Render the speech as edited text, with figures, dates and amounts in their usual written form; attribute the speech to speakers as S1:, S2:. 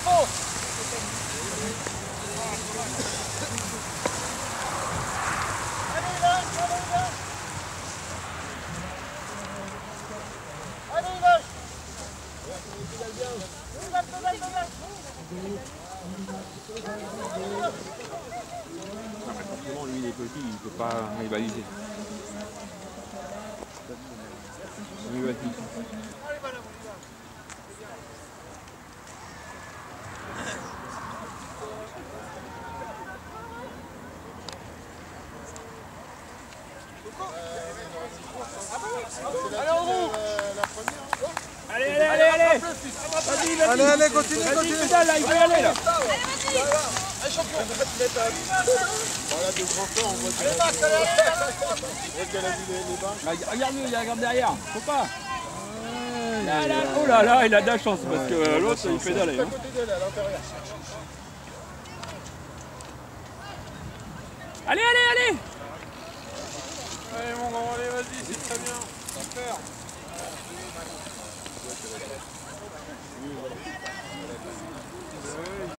S1: fond. Allez lâche, allez lâche. Allez lâche.
S2: Non, mais forcément, lui, il est petit, il peut pas rivaliser. Oui, vas-y.
S1: Allez en roue.
S2: Allez, allez, allez, allez. Vas-y, vas-y.
S3: Allez, allez, continue,
S2: Vas-y,
S3: continue.
S2: pédale, là, il peut y aller, là.
S1: Allez champion.
S3: Voilà, de grands temps, on voit qu'il
S1: Allez Max, allez.
S3: a vu les barres.
S2: Regarde-le, il regarde derrière. Faut pas. Là, là, oh là là, il a de la chance parce que l'autre, il pédale.
S1: À côté d'elle, à l'intérieur.
S2: Allez, allez, allez.
S3: Allez, mon grand, allez, vas-y, c'est très bien. Super.